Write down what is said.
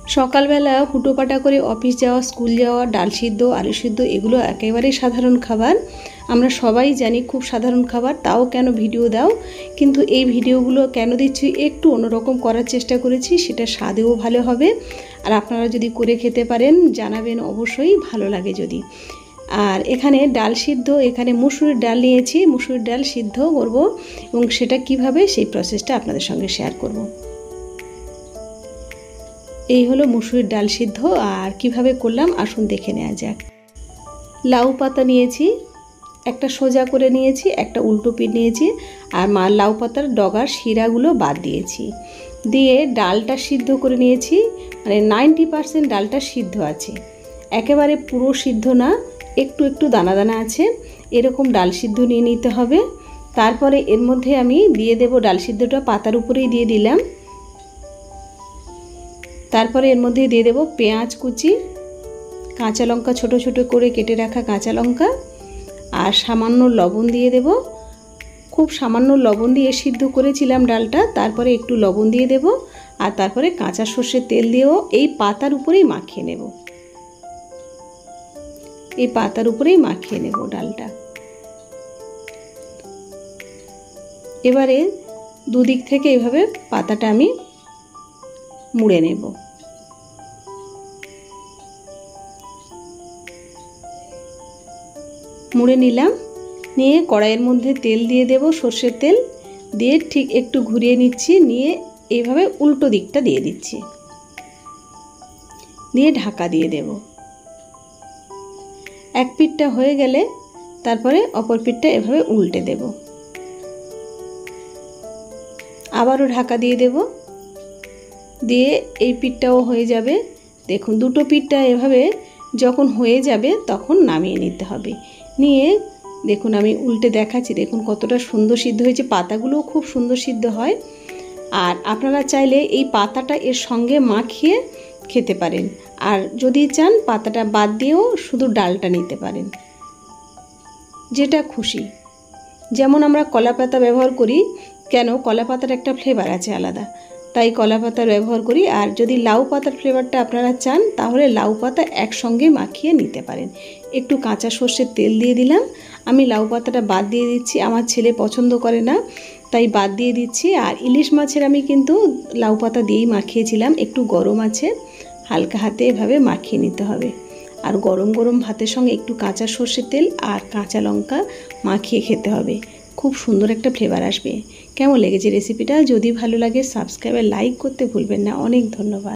সকালবেলা হুটোপাটা করে অফিস যাওয়া, স্কুল যাওয়া, ডাল সিদ্ধ, আলু সিদ্ধ এগুলো একেবারেই সাধারণ খাবার। আমরা সবাই জানি খুব সাধারণ খাবার, তাও কেন ভিডিও দাও। কিন্তু এই ভিডিওগুলো কেন দিচ্ছি, একটু অন্যরকম করার চেষ্টা করেছি, সেটা স্বাদেও ভালো হবে। আর আপনারা যদি করে খেতে পারেন জানাবেন, অবশ্যই ভালো লাগে যদি। আর এখানে ডাল সিদ্ধ, এখানে মুসুরির ডাল নিয়েছি, মুসুরির ডাল সিদ্ধ করব এবং সেটা কিভাবে সেই প্রসেসটা আপনাদের সঙ্গে শেয়ার করব। এই হলো মুসুরির ডাল সিদ্ধ, আর কিভাবে করলাম আসুন দেখে নেওয়া যাক। লাউ পাতা নিয়েছি, একটা সোজা করে নিয়েছি, একটা উল্টো পিঠ নিয়েছি, আর লাউ পাতার ডগার শিরাগুলো বাদ দিয়েছি, দিয়ে ডালটা সিদ্ধ করে নিয়েছি। মানে 90% ডালটা সিদ্ধ আছে, একেবারে পুরো সিদ্ধ না, একটু একটু দানা দানা আছে, এরকম ডাল সিদ্ধ নিয়ে নিতে হবে। তারপরে এর মধ্যে আমি দিয়ে দেব, ডাল সিদ্ধটা পাতার উপরেই দিয়ে দিলাম। তারপরে এর মধ্যে দিয়ে দেব পেঁয়াজ কুচি, কাঁচা লঙ্কা ছোট ছোট করে কেটে রাখা কাঁচা লঙ্কা, আর সামান্য লবণ দিয়ে দেব। খুব সামান্য লবণ দিয়ে সিদ্ধ করেছিলাম ডালটা, তারপরে একটু লবণ দিয়ে দেব, আর তারপরে কাঁচা সর্ষের তেল দিয়েও এই পাতার উপরেই মাখিয়ে নেব। এই পাতার উপরেই মাখিয়ে নেব ডালটা। এবারে দুদিক থেকে এইভাবে পাতাটা আমি মুড়ে নেব। মুড়ে নিলাম, নিয়ে কড়াইয়ের মধ্যে তেল দিয়ে দেব, সর্ষের তেল দিয়ে ঠিক একটু ঘুরিয়ে নিচ্ছি, নিয়ে এইভাবে উল্টো দিকটা দিয়ে দিচ্ছি, দিয়ে ঢাকা দিয়ে দেব। এক পিঠটা হয়ে গেলে তারপরে অপর পিঠটা এভাবে উল্টে দেব, আবারও ঢাকা দিয়ে দেব, দিয়ে এই পিঠটাও হয়ে যাবে। দেখুন দুটো পিঠটা এভাবে যখন হয়ে যাবে তখন নামিয়ে নিতে হবে। নিয়ে দেখুন আমি উল্টে দেখাচ্ছি, দেখুন কতটা সুন্দর সিদ্ধ হয়েছে, পাতাগুলোও খুব সুন্দর সিদ্ধ হয়। আর আপনারা চাইলে এই পাতাটা এর সঙ্গে মাখিয়ে খেতে পারেন, আর যদি চান পাতাটা বাদ দিয়েও শুধু ডালটা নিতে পারেন, যেটা খুশি। যেমন আমরা কলা পাতা ব্যবহার করি, কেন কলা পাতার একটা ফ্লেভার আছে আলাদা, তাই কলা পাতার ব্যবহার করি। আর যদি লাউ পাতার ফ্লেভারটা আপনারা চান তাহলে লাউ পাতা একসঙ্গে মাখিয়ে নিতে পারেন। একটু কাঁচা সর্ষের তেল দিয়ে দিলাম, আমি লাউ পাতাটা বাদ দিয়ে দিচ্ছি, আমার ছেলে পছন্দ করে না তাই বাদ দিয়ে দিচ্ছি। আর ইলিশ মাছের আমি কিন্তু লাউ পাতা দিয়েই মাখিয়েছিলাম। একটু গরম আছে, হালকা হাতে এভাবে মাখিয়ে নিতে হবে। আর গরম গরম ভাতের সঙ্গে একটু কাঁচা সর্ষের তেল আর কাঁচা লঙ্কা মাখিয়ে খেতে হবে, খুব সুন্দর একটা ফ্লেভার আসবে। কেমন লেগেছে রেসিপিটা? যদি ভালো লাগে সাবস্ক্রাইব আর লাইক করতে ভুলবেন না। অনেক ধন্যবাদ।